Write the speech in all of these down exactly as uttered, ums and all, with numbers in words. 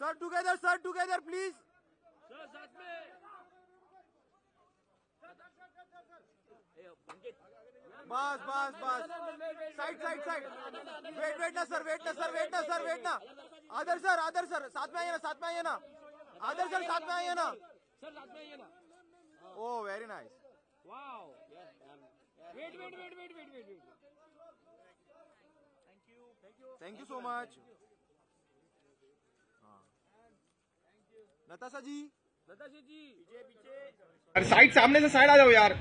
Sir together, sir together please. Sir साथ में। बस बस बस, side side side, wait wait ना सर, वेट ना सर, वेट ना सर, वेट ना। आदर सर, आदर सर साथ में आइए ना, साथ में आइए ना। आदर सर साथ में आइए ना। सर साथ में आइए ना। Oh very nice. Wow. Wait wait wait wait wait wait wait. Thank you thank you thank you so much. Natasha ji, Natasha ji पीछे पीछे। अरे साइड, सामने से साइड आ जाओ यार।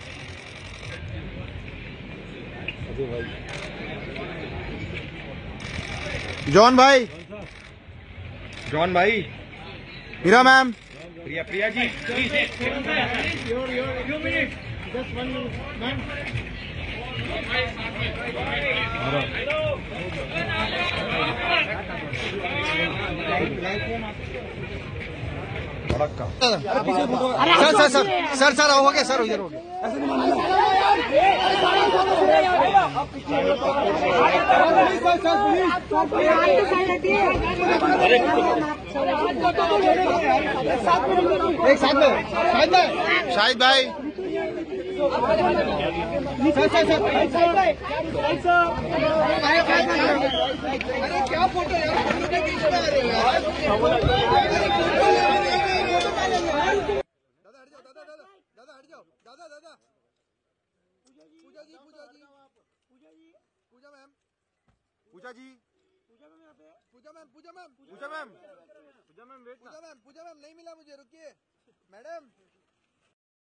जॉन भाई, जॉन भाई, Heera ma'am, Priya Priya ji, sir sir sir sir sir हो गया सर, इधर हो गया। एक साथ में शाहिद भाई, शाहिद भाई, सर सर सर, अरे क्या फोटो यार, बीच में आ रही है। दादा हट जाओ, दादा दादा दादा हट जाओ, दादा दादा। पूजा जी, पूजा जी, पूजा जी, पूजा जी, पूजा मैम, पूजा जी, पूजा मैम यहाँ पे, Pooja ma'am, Pooja ma'am, Pooja ma'am, Pooja ma'am, wait ना, पूजा मैम, पूजा मैम नहीं मिला मुझे, रुकिए मैडम।